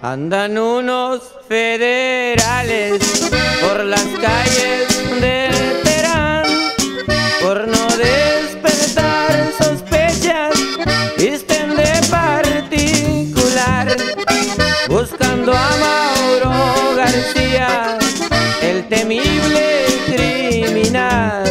Andan unos federales por las calles de Terán, por no despertar sospechas, visten de particular, buscando a Mauro García, el temible criminal.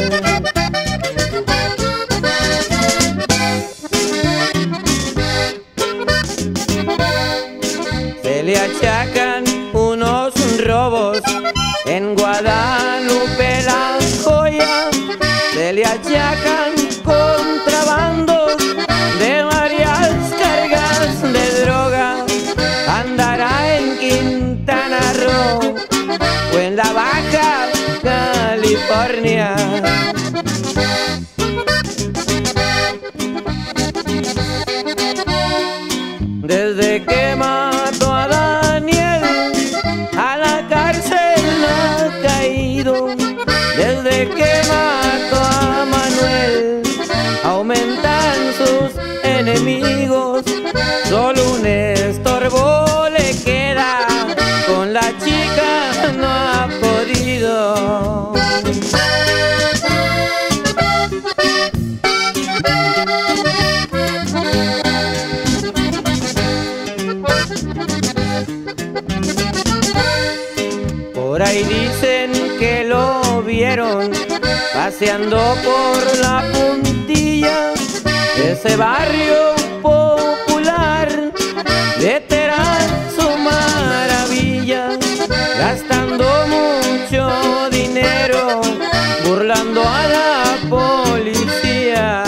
Se le achacan unos robos en Guadalupe La Joya, se le achacan contrabandos de varias cargas de droga. Andará en Quintana Roo o en la Baja California. Desde que mató a Daniel, a la cárcel no ha caído. Desde que mató a Manuel, aumentan sus enemigos. Solo un estorbo le queda, con la chica no ha podido. Por ahí dicen que lo vieron paseando por la Puntilla, ese barrio popular de Terán, su maravilla, gastando mucho dinero, burlando a la policía.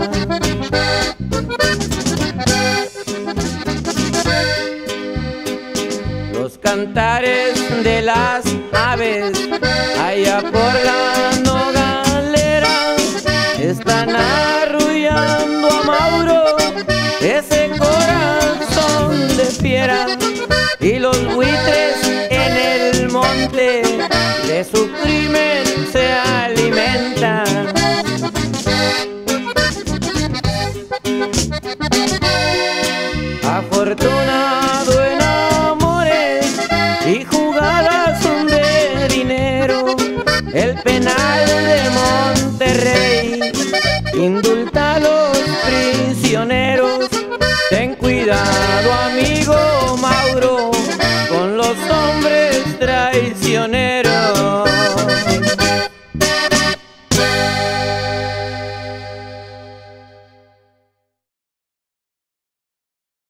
Los cantares de las aves allá por la Nogalera están arrullando a Mauro, ese corazón de fiera, y los buitres en el monte de su crimen se alimentan. Afortunado en amores y jugadas de dinero, el penal de Monterrey indulta a los prisioneros. Ten cuidado, amigo Mauro, con los hombres traicioneros.